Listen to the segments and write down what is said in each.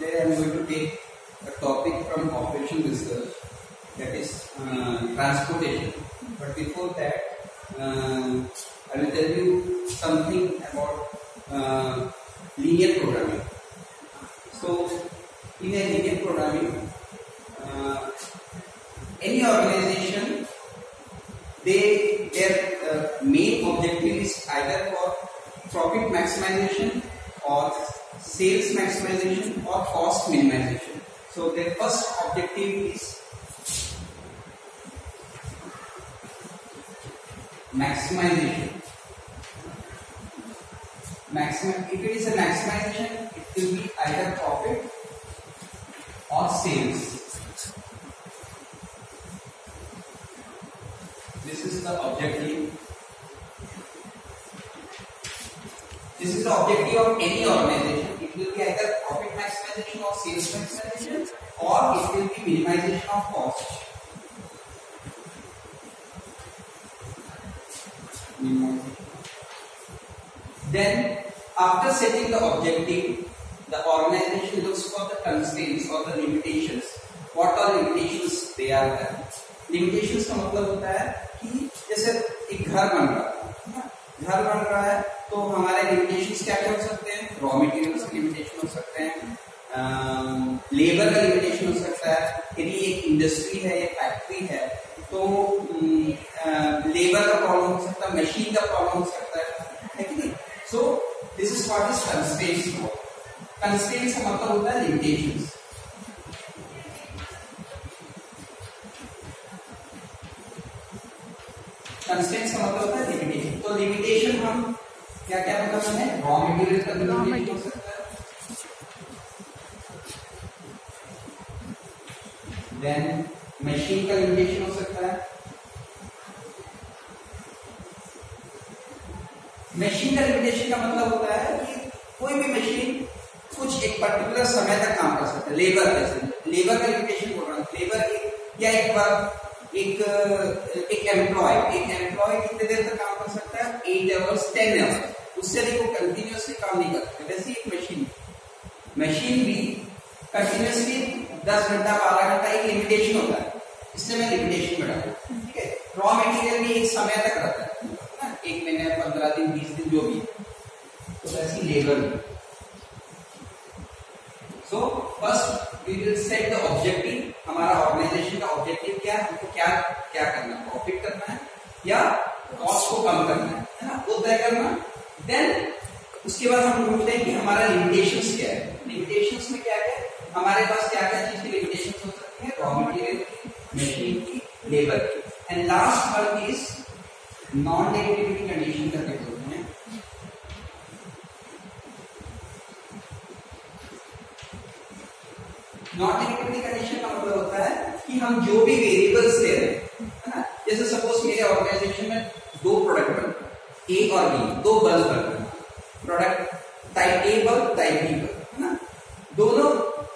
today I am going to take a topic from operation research, that is transportation. But before that, I will tell you something about linear programming. So, in a linear programming, any organization, their main objective is either for profit maximization or sales maximization or cost minimization. So their first objective is maximization. If it is a maximization, it will be either profit or sales. This is the objective. This is the objective of any organization. It will be either profit maximization or sales maximization, or it will be minimization of cost. Then, after setting the objective, the organization looks for the constraints or the limitations. What are limitations they are there? Limitations का मतलब होता है कि जैसे एक घर बन रहा है तो हमारे लिमिटेशंस क्या क्या हो सकते हैं? रॉ मटेरियल्स के लिमिटेशन हो सकते हैं, लेबर का लिमिटेशन हो सकता है. यदि एक इंडस्ट्री है या फैक्ट्री है तो लेबर का प्रॉब्लम हो सकता है, मशीन का प्रॉब्लम हो सकता है कि नहीं? So this is what is constraints. Constraints का मतलब होता है लिमिटेशंस. कंस्ट्रेंट्स का मतलब होता है लिमिटेशन. तो लिमिटेशन हम क्या क्या मतलब है? रॉ मटेरियल का लिमिटेशन हो सकता है, देन मशीन का लिमिटेशन हो सकता है. मशीन का लिमिटेशन का मतलब होता है कि कोई भी मशीन कुछ एक पर्टिकुलर समय तक काम कर सकता है. लेबर का लिमिटेशन बोल रहा हूँ. लेबर या एक एम्प्लॉय कितने देर तक काम कर सकता है? 8 आवर्स 10 आवर्स. उससे अधिक वो कंटिन्यूअसली काम नहीं कर सकते. वैसे एक मशीन भी कंटिन्यूअसली 10 घंटा 12 घंटा एक लिमिटेशन होता है, इसलिए मैं लिमिटेशन बढ़ा. ठीक है. रॉ मटेरियल भी एक समय तक रहता है ना, 1 महीने 15 दिन 20 दिन जो भी. तो वैसे लेबर भी. So first we will set the objective. हमारा ऑर्गेनाइजेशन का ऑब्जेक्टिव क्या है? हमको क्या करना है? प्रॉफिट करना है या कॉस्ट को कम करना है ना, वो तय करना. देन उसके बाद हम ढूंढते हैं कि हमारा लिमिटेशंस क्या है. लिमिटेशंस में क्या है? हमारे पास क्या क्या चीज की लिमिटेशंस हो सकती है? रॉ मटेरियल की, मशीन की, लेबर की. And last one is non negativity condition करके बोलते हैं. नॉन नेगेटिविटी कंडीशन का मतलब होता है कि हम जो भी वेरिएबल्स ले रहे हैं, है ना, जैसे सपोज मेरे ऑर्गेनाइजेशन में 2 प्रोडक्ट बन रहे हैं, ए और बी, 2 बल्ब बन रहे हैं. Product type A bulb, type B bulb, है ना. दोनों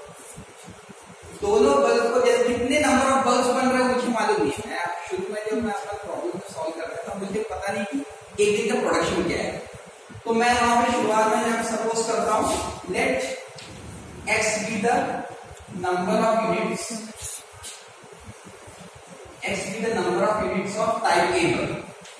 बल्ब को जैसे कितने नंबर ऑफ बल्ब बन रहे हैं मुझे मालूम नहीं है. शुरू में जब मैं अपना प्रॉब्लम को सॉल्व कर रहा था मुझे पता नहीं कि एक दिन का प्रोडक्शन क्या है. तो मैं वहां पे शुरुआत में जब सपोज करता हूं, let x be the number of units of type A bulb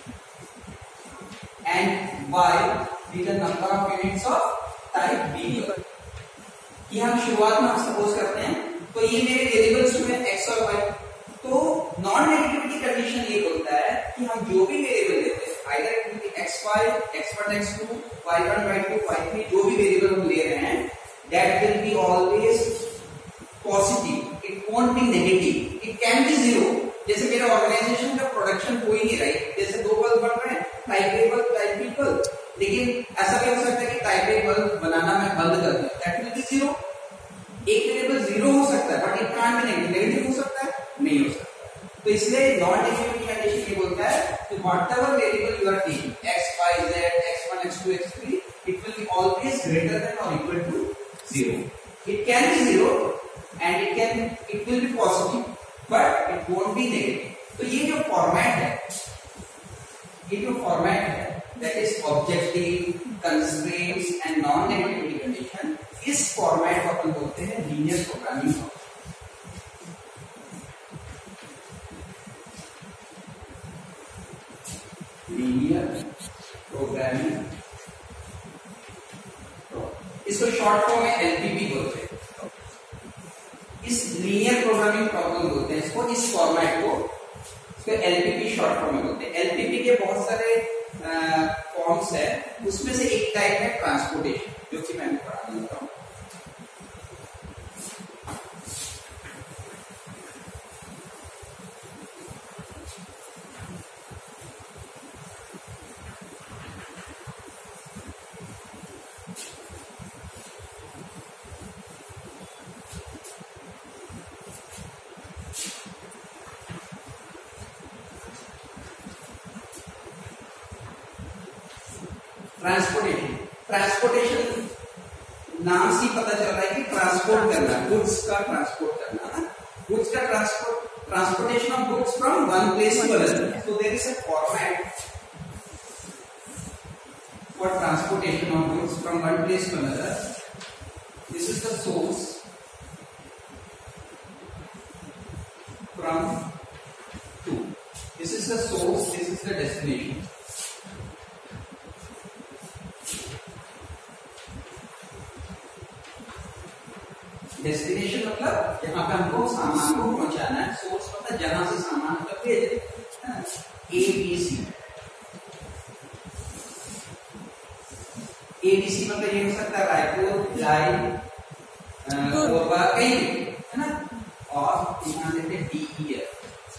and Y be the number of units of type B bulb. ये हम शुरुआत में सपोज करते हैं. तो ये मेरे वेरिएबल्स हुए x और y. तो नॉन नेगेटिविटी कंडीशन ये बोलता है कि हम जो भी वेरिएबल लेते हैं, either it will B x5, x1, x2, y1, y2, y3, जो भी वेरिएबल हम ले रहे हैं, that will be always positive. It won't be negative. It can be 0. जैसे मेरे ऑर्गेनाइजेशन का प्रोडक्शन हो ही नहीं रहा है, जैसे 2 बल्ब बन रहे हैं, type A bulb, type B bulb, लेकिन ऐसा भी हो सकता है कि टाइप ए बल्ब बनाना मैं बंद कर दूं, दैट विल बी 0. एक वेरिएबल 0 हो सकता है but it can't be negative. Negative हो सकता है? नहीं हो सकता. तो इसलिए नॉन नेगेटिविटी कंडीशन ये बोलता है कि whatever variable you are taking, x y z x1 x2 x3, it will be always greater than और equal to 0. It can be 0 and it will be positive but it won't be negative. तो ये जो format है that is objective, constraints and non-negativity condition. इस format को अपन बोलते हैं linear programming format. Linear programming, इसको शॉर्ट फॉर्म में एलपीपी बोलते हैं। इस लीनियर प्रोग्रामिंग प्रॉब्लम बोलते हैं इसको, इस फॉर्मेट को इसको एलपीपी शॉर्ट फॉर्म में बोलते हैं। एलपीपी के बहुत सारे फॉर्म्स है, उसमें से एक टाइप है ट्रांसपोर्टेशन, जो कि मैं पढ़ा देता हूँ। ट्रांसपोर्टेशन, ट्रांसपोर्टेशन नाम से पता चल रहा है कि ट्रांसपोर्ट करना, गुड्स का ट्रांसपोर्ट करना ना, गुड्स का transport, transportation of goods from one place to another. So there is a format for transportation of goods from one place to another. This is the source from to, this is the source, this is the destination. Destination मतलब जहां पे हमको सामान को पहुंचाना है, source मतलब जहां से सामान को भेज रहे हैं, एबीसी। एबीसी मतलब ये हो सकता है रायपुर, भिलाई, कोरबा, कहीं है ना। और यहाँ देते हैं डीईएफ,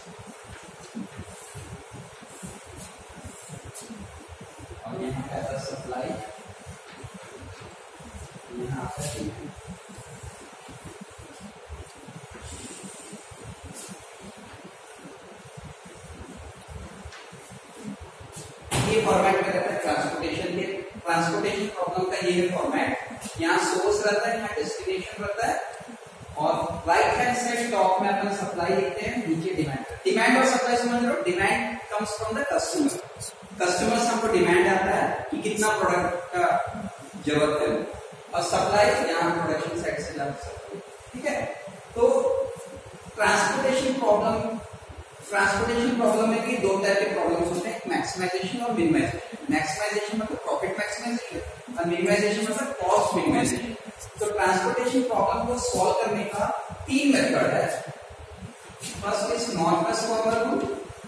और यहाँ पे आता सप्लाई, यहाँ पे ये फॉर्मेट में रहता है ट्रांसपोर्टेशन के। ट्रांसपोर्टेशन प्रॉब्लम का ये फॉर्मेट, यहाँ सोर्स रहता है, यहाँ डेस्टिनेशन रहता है, और राइट हैंड साइड टॉप में अपन सप्लाई लिखते हैं, नीचे डिमांड। डिमांड और सप्लाई समझ रहे हो? Demand comes from the customer, customer से हमको डिमांड आता है कि कितना प्रोडक्ट का जरूरत है, और सप्लाई यहाँ प्रोडक्शन साइड से जाता है। ठीक है, तो ट्रांसपोर्टेशन प्रॉब्लम में भी दो टाइप के प्रॉब्लम्स होते हैं, मैक्सिमाइजेशन और मिनिमाइजेशन। मैक्सिमाइजेशन मतलब प्रॉफिट मैक्सिमाइजेशन, और मिनिमाइजेशन मतलब कॉस्ट मिनिमाइजेशन। तो ट्रांसपोर्टेशन प्रॉब्लम को सॉल्व करने का तीन मेथड है। First is northwest corner rule,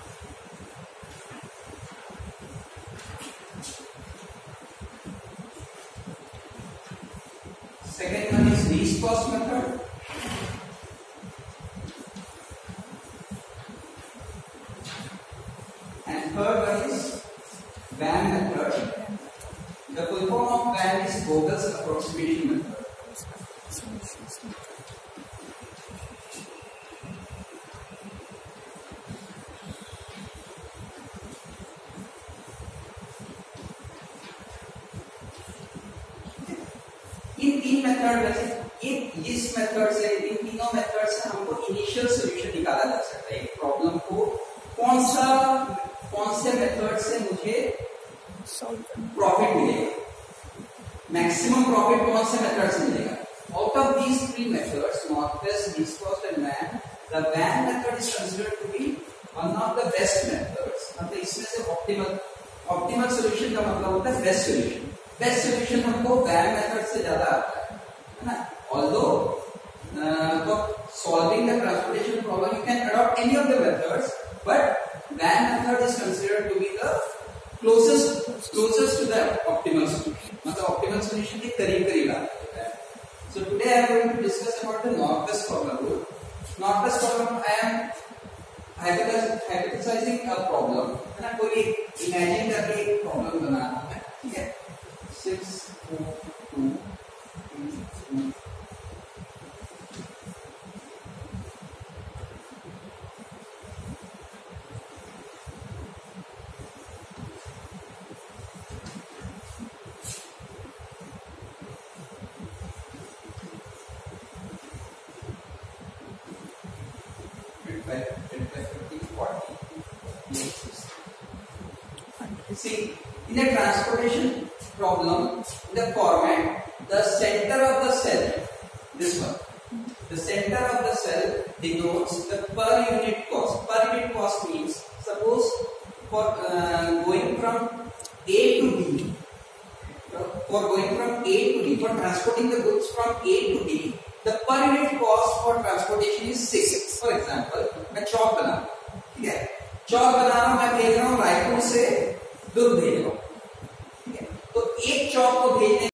second one is least cost method, and third one is WAM method. The full form of WAM is Vogel's approximation method. इन तीन method में से इस मेथड से, इन तीनों मेथड से हमको इनिशियल सॉल्यूशन निकाला जा सकता है। एक प्रॉब्लम को कौन से मेथड से मुझे प्रॉफिट मिलेगा, मैक्सिमम प्रॉफिट कौन से मेथड से मिलेगा। Out of these three methods, north west, least cost and WAM, the WAM method is considered to be one of the best methods. मतलब इसमें से ऑप्टिमल सॉल्यूशन का मतलब होता है बेस्ट सॉल्यूशन। बेस्ट सॉल्यूशन हमको WAM मेथड से ज्यादा आता है ना। Although for solving the transportation problem you can adopt any of the methods, but WAM method is considered to be the closest to the optimal solution, मतलब optimal solution के करीब आता है। So today I am going to discuss about the Northwest formula rule. Northwest formula, I am hypothesizing a problem, है ना, कोई imagine करके एक problem बनाना है, ठीक है। 6 4 2 3 2 See, in a transportation problem, the format, the center of the cell, this one, the center of the cell denotes the per unit cost. Per unit cost means, suppose for going from A to B, for going from A to D, for transporting the goods from A to D, the per unit cost for transportation is 6. For example, मैं चौक बना, ठीक है, चौक बना रहा हूं, मैं भेज रहा हूं रायपुर से दुर्ग भेज रहा हूं, ठीक है, तो एक चौक को भेजने